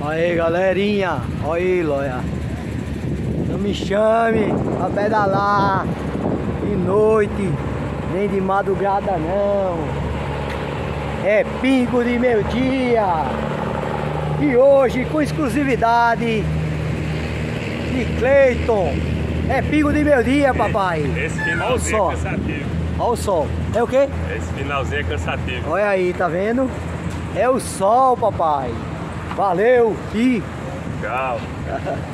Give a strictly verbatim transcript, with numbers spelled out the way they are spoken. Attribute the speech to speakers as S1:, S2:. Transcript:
S1: Aí, galerinha, olha aí, loia. Não me chame pra pedalar de noite, nem de madrugada não. É pingo de meio dia. E hoje, com exclusividade de Cleiton, é pingo de meio dia, papai.
S2: Esse finalzinho é cansativo.
S1: Olha o sol. É o quê?
S2: Esse finalzinho é cansativo.
S1: Olha aí, tá vendo? É o sol, papai. Valeu e
S2: Tchau.